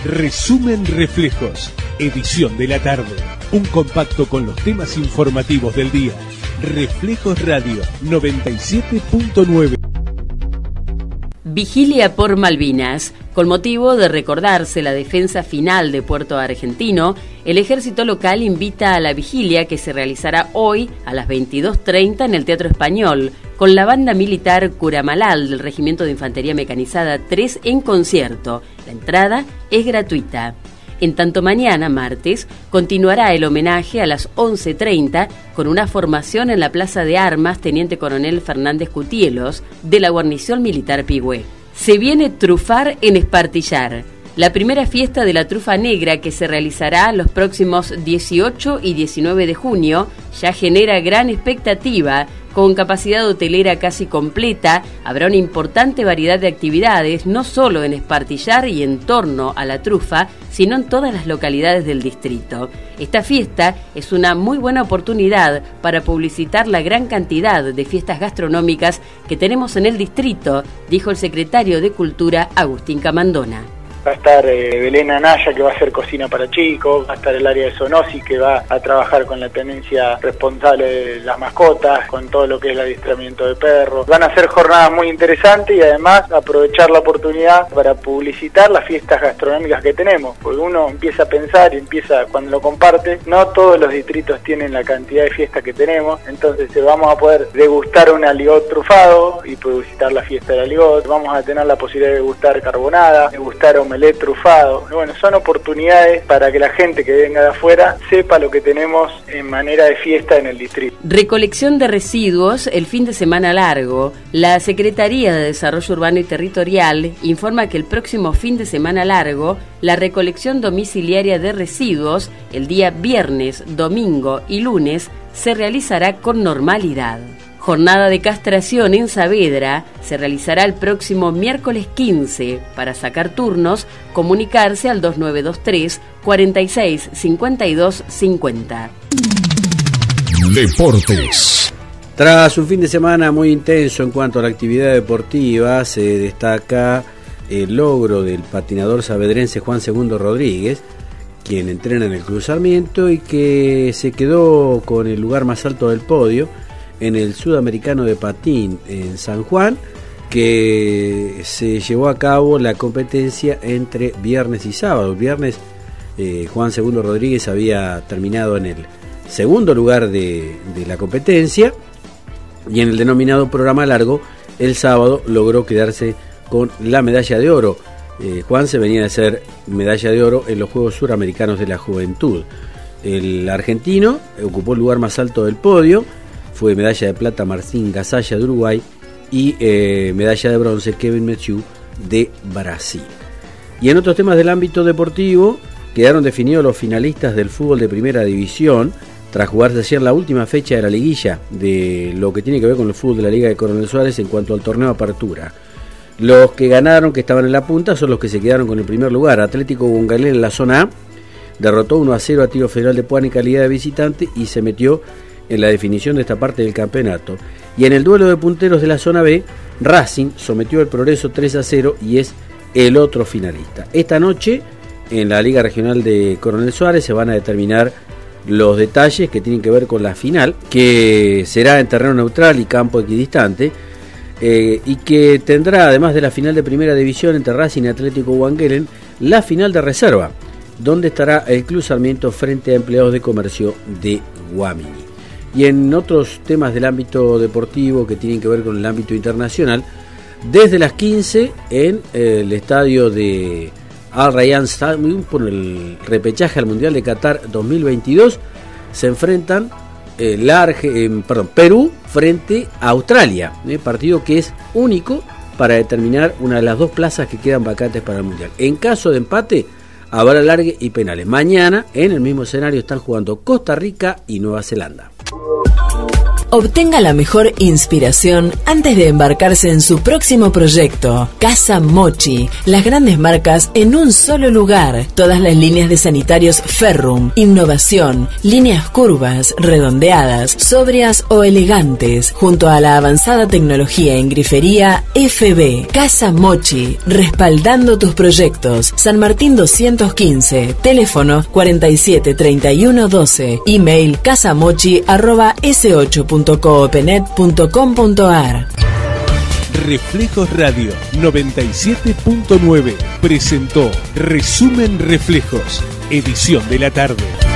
Resumen Reflejos, edición de la tarde. Un compacto con los temas informativos del día. Reflejos Radio 97.9. Vigilia por Malvinas. Con motivo de recordarse la defensa final de Puerto Argentino, el ejército local invita a la vigilia que se realizará hoy a las 22:30 en el Teatro Español, con la banda militar Curamalal del Regimiento de Infantería Mecanizada 3 en concierto. La entrada es gratuita. En tanto mañana, martes, continuará el homenaje a las 11:30 con una formación en la Plaza de Armas Teniente Coronel Fernández Cutielos de la Guarnición Militar Pigüé. Se viene Trufar en Espartillar, la primera fiesta de la trufa negra que se realizará los próximos 18 y 19 de junio, ya genera gran expectativa. Con capacidad hotelera casi completa, habrá una importante variedad de actividades, no solo en Espartillar y en torno a la trufa, sino en todas las localidades del distrito. Esta fiesta es una muy buena oportunidad para publicitar la gran cantidad de fiestas gastronómicas que tenemos en el distrito, dijo el secretario de Cultura, Agustín Camandona. Va a estar Belén Anaya, que va a hacer cocina para chicos, va a estar el área de zoonosis, que va a trabajar con la tenencia responsable de las mascotas, con todo lo que es el adiestramiento de perros. Van a ser jornadas muy interesantes y además aprovechar la oportunidad para publicitar las fiestas gastronómicas que tenemos, porque uno empieza a pensar y empieza cuando lo comparte, no todos los distritos tienen la cantidad de fiestas que tenemos, entonces vamos a poder degustar un aligot trufado y publicitar la fiesta del aligot, vamos a tener la posibilidad de degustar carbonada, degustar omelette trufado. Bueno, son oportunidades para que la gente que venga de afuera sepa lo que tenemos en manera de fiesta en el distrito. Recolección de residuos el fin de semana largo. La Secretaría de Desarrollo Urbano y Territorial informa que el próximo fin de semana largo, la recolección domiciliaria de residuos el día viernes, domingo y lunes se realizará con normalidad. Jornada de castración en Saavedra se realizará el próximo miércoles 15. Para sacar turnos, comunicarse al 2923 46 52 50. Deportes. Tras un fin de semana muy intenso en cuanto a la actividad deportiva, se destaca el logro del patinador saavedrense Juan Segundo Rodríguez, quien entrena en el Club Sarmiento y que se quedó con el lugar más alto del podio en el Sudamericano de Patín en San Juan, que se llevó a cabo la competencia entre viernes y sábado. El viernes Juan Segundo Rodríguez había terminado en el segundo lugar de la competencia y en el denominado programa largo el sábado logró quedarse con la medalla de oro. Juan se venía de hacer medalla de oro en los Juegos Suramericanos de la Juventud. El argentino ocupó el lugar más alto del podio. Fue medalla de plata Martín Gasalla de Uruguay y medalla de bronce Kevin Mathieu de Brasil. Y en otros temas del ámbito deportivo, quedaron definidos los finalistas del fútbol de primera división tras jugarse ayer la última fecha de la liguilla de lo que tiene que ver con el fútbol de la Liga de Coronel Suárez en cuanto al torneo Apertura. Los que ganaron, que estaban en la punta, son los que se quedaron con el primer lugar. Atlético Gongalén en la zona A derrotó 1-0 a Tiro Federal de Puan en calidad de visitante y se metió en la definición de esta parte del campeonato. Y en el duelo de punteros de la zona B, Racing sometió al Progreso 3-0 y es el otro finalista. Esta noche, en la Liga Regional de Coronel Suárez, se van a determinar los detalles que tienen que ver con la final, que será en terreno neutral y campo equidistante, y que tendrá, además de la final de primera división entre Racing y Atlético Wangelén, la final de reserva, donde estará el Club Sarmiento frente a empleados de comercio de Guamini. Y en otros temas del ámbito deportivo que tienen que ver con el ámbito internacional, desde las 15 en el estadio de Al Rayyan Stadium por el repechaje al Mundial de Qatar 2022 se enfrentan Perú frente a Australia, partido que es único para determinar una de las dos plazas que quedan vacantes para el Mundial. En caso de empate habrá alargue y penales. Mañana en el mismo escenario están jugando Costa Rica y Nueva Zelanda. Obtenga la mejor inspiración antes de embarcarse en su próximo proyecto. Casa Mochi, las grandes marcas en un solo lugar. Todas las líneas de sanitarios Ferrum, innovación, líneas curvas, redondeadas, sobrias o elegantes, junto a la avanzada tecnología en grifería FB. Casa Mochi, respaldando tus proyectos. San Martín 215, teléfono 473112, email casamochi@s8.coopenet.com.ar. Reflejos Radio 97.9 presentó Resumen Reflejos, edición de la tarde.